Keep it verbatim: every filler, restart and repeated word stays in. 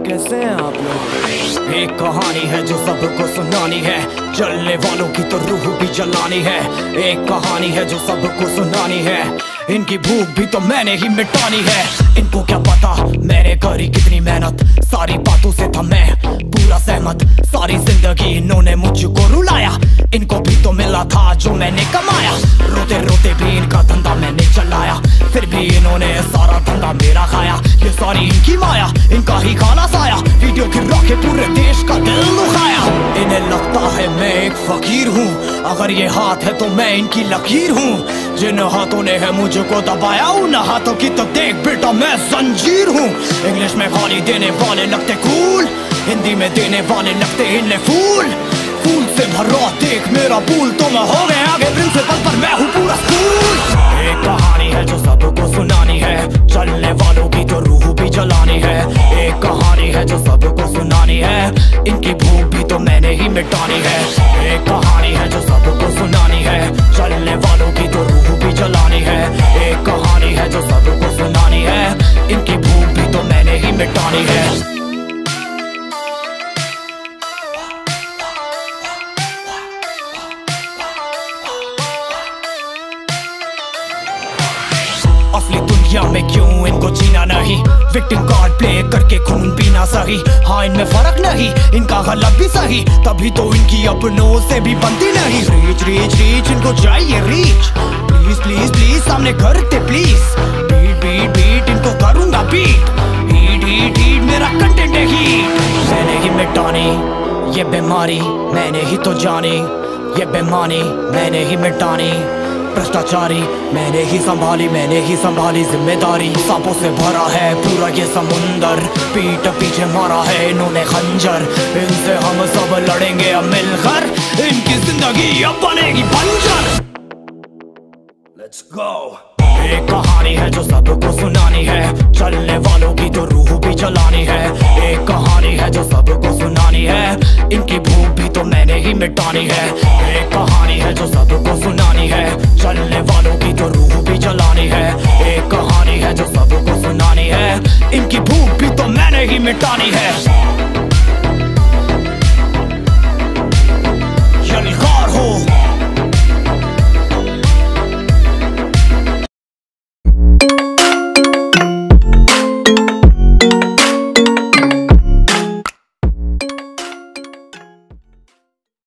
कैसे हैं आप लोग? एक कहानी है जो सबको सुनानी है, जलने वालों की तो रूह भी जलानी है। एक कहानी है जो सबको सुनानी है, इनकी भूख भी तो मैंने ही मिटानी है। इनको क्या पता मैंने करी कितनी मेहनत, सारी बातों से था मैं पूरा सहमत। सारी जिंदगी इन्होंने मुझको रुलाया, इनको भी तो मिला था जो मैंने कमाया। रोते रोते भी इनका धंधा मैंने चलाया, फिर भी इन्होंने सारा धंधा मेरा खाया। ये सारी इनकी माया, इनका ही खाना साया, वीडियो गिरा के पूरे देश का दिल दुखाया। इन्हें लगता है मैं एक फकीर हूँ, अगर ये हाथ है तो मैं इनकी लकीर हूँ। जिन हाथों ने है मुझको दबाया, उन हाथों की तो देख बेटा मैं जंजीर हूँ। इंग्लिश में गाली देने वाले लगते कूल, हिंदी में देने वाले लगते इन्हें फूल। फूल से भरा देख मेरा पूल, तो मैं हो गया आगे प्रिंसिपल पर मैं हूँ पूरा स्कूल। एक कहानी है जो सबको सुनानी है, चलने वालों की तो रूह भी जलानी है। एक कहानी है जो सबको सुनानी है, इनकी भूख भी तो मैंने ही मिटानी है। एक कहानी है जो सबको सुनानी है, चलने वालों की तो रूह भी जलानी है। एक कहानी है जो सबको सुनानी है, इनकी भूख भी तो मैंने ही मिटानी है। असली दुनिया में क्यों इनको जीना नहीं, विक्टिम कार्ड प्ले करके खून पीना सही। हाँ इनमें फर्क नहीं, इनका गलत भी सही, तभी तो इनकी अपनों से भी बनती नहीं। रीच रीच रीच इनको चाहिए रीच, प्लीज प्लीज प्लीज सामने करते प्लीज। बीट बीट बीट इनको करूंगा बीट, हीट हीट हीट मेरा कंटेंट है हीट। मैंने ही मिटानी ये बीमारी, मैंने ही तो जानी ये बेमानी, मैंने ही मिटानी भ्रष्टाचारी, मैंने ही संभाली मैंने ही संभाली जिम्मेदारी। सांपों से भरा है पूरा ये समुंदर, पीठ पीछे मारा है इन्होंने खंजर। इनसे हम सब लड़ेंगे अब मिलकर, इनकी जिंदगी अब बनेगी बंजर। Let's go। एक कहानी है जो सबको सुनानी है, चलने वालों की तो रूह भी जलानी है। एक कहानी है जो सबको सुनानी है, इनकी भूख भी तो मैंने ही मिटानी है। एक कहानी है जो सबको सुनानी है, चलने वालों की तो रूह भी जलानी है। एक कहानी है जो सबको सुनानी है, इनकी भूख भी तो मैंने ही मिटानी है।